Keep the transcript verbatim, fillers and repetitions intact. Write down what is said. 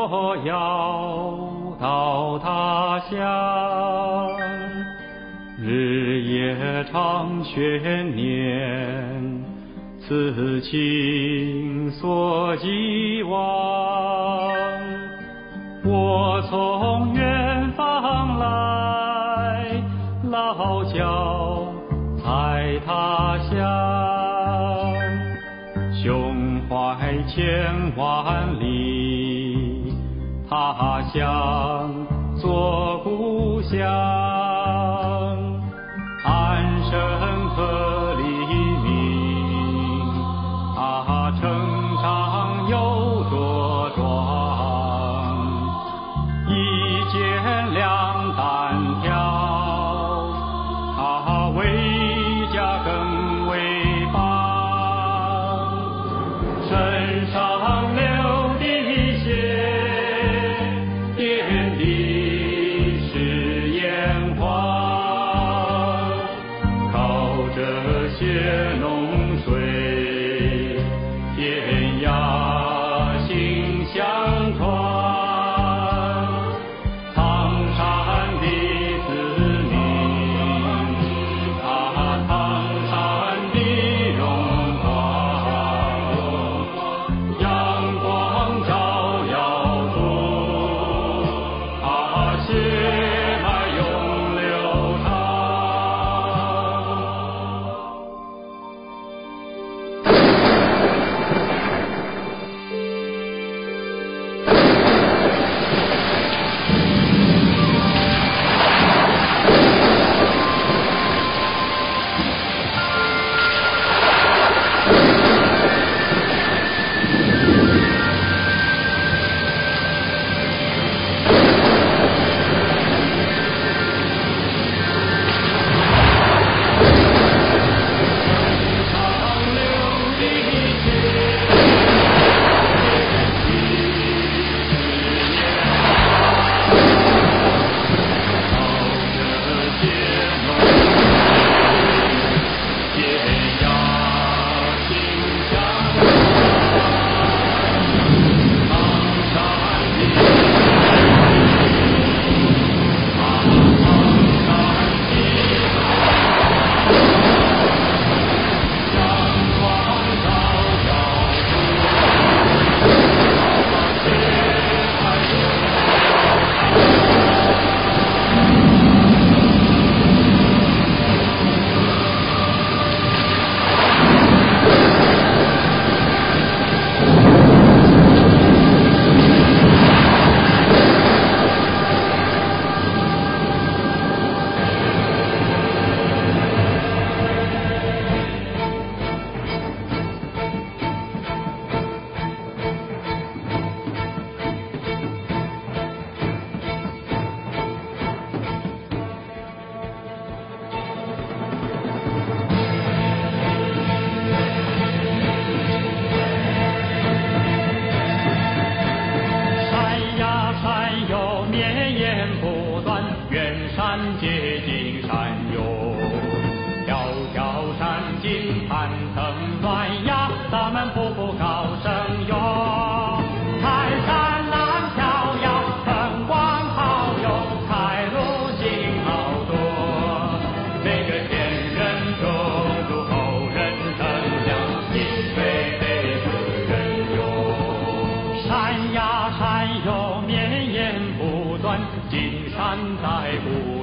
我要到他乡，日夜常悬念，此情所寄望。我从远方来，落脚在他乡，胸怀千万里，他乡作故乡。安身和黎明，他成长又茁壮，一肩两担挑，他为家更为邦。身上流的血，点滴是眼眶，靠着血浓水，天涯心相传。苍山的子民，他苍山的荣光，阳光照耀中，他血脉永流长。山接近山涌，迢迢山径攀藤乱崖，咱们步步高声涌。看山岚飘摇，风光好友，开路行好多。每个前人种树，后人乘凉，因为辈子人勇。山呀山哟，绵延不断，金山在不